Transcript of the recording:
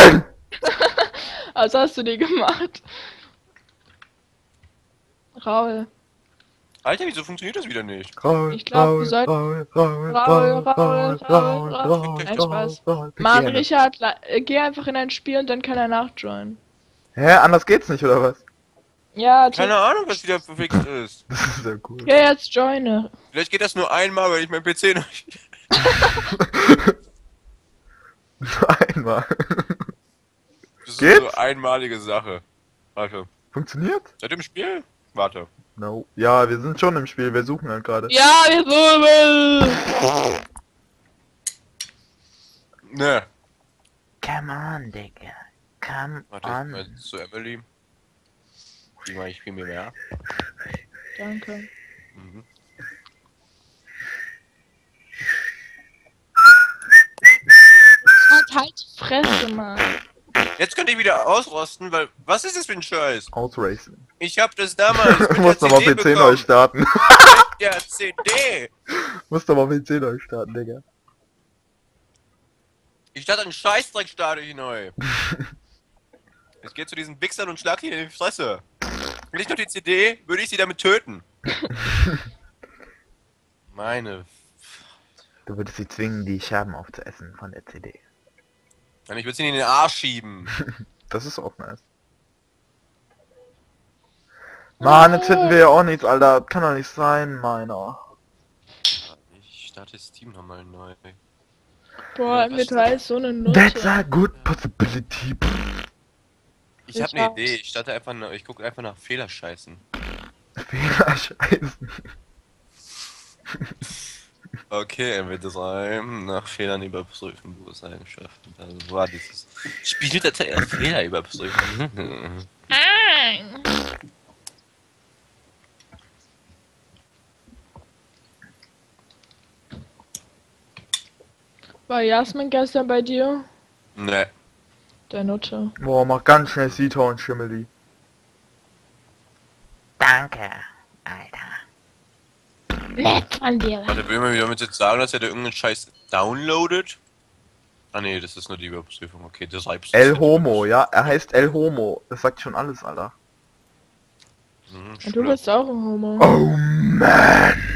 Nein! Was hast du dir gemacht? Raul. Alter, wieso funktioniert das wieder nicht? Raul, Ich glaub, wir Raul, sollten- Raul, Raul, Raul, Raul, Raul, Raul, Raul, Nein, Spaß. Raul, Mann, Raul. Richard, geh einfach in ein Spiel und dann kann er nachjoinen. Hä, anders geht's nicht, oder was? Ja, Keine Ahnung, was wieder verfixt ist. Das ist sehr cool. ja, jetzt joine. Vielleicht geht das nur einmal, weil ich mein PC noch nicht... Einmal. Das ist Geht's? so eine einmalige Sache. Warte. Funktioniert? Seid ihr im Spiel? Warte. No. Ja, wir sind schon im Spiel, wir suchen halt gerade. Ja, wir suchen. Ne. Come on, Digga. Come Warte, mal zu Emily. Ich spiel mir mehr. Danke. Mhm. Halt die Fresse, Mann. Jetzt könnte ich wieder ausrosten, weil... Was ist das für ein Scheiß? Ausracen. Ich hab das damals mit Du der musst aber CD PC neu bekommen. starten. Mit der CD. Musst aber PC neu starten, Digga. Ich dachte, einen Scheißdreck starte ich neu. Ich geh zu diesen Wichsern und schlag die in die Fresse. Hätte ich noch die CD, würde ich sie damit töten. Meine... Du würdest sie zwingen, die Scherben aufzuessen von der CD. Nein, ich würde sie in den Arsch schieben. Das ist auch nice. Mann, jetzt finden wir ja auch nichts, Alter. Kann doch nicht sein, meiner. Ich starte Steam nochmal neu. Boah, M3 ist so eine Nutte. That's a good possibility. Ich habe Ich eine weiß. Idee. Ich starte einfach, ich gucke einfach nach Fehlerscheißen. Fehler, scheißen. Okay, MW3 nach Fehlern überprüfen, Berufseigenschaften. Also war dieses Spieldatei auf Fehler überprüfen. War Jasmin gestern bei dir? Ne. Der Nutte. Boah, mach ganz schnell Sita und Schimmeli. Danke, Alter. Nett von dir. Warte, will man mir damit jetzt sagen, dass er da irgendeinen Scheiß downloadet? Ah ne, das ist nur die Überprüfung. Okay, das reibt El Homo, ja, er heißt El Homo. Das sagt schon alles, Alter. Mhm, Und du bist auch ein Homo. Oh man.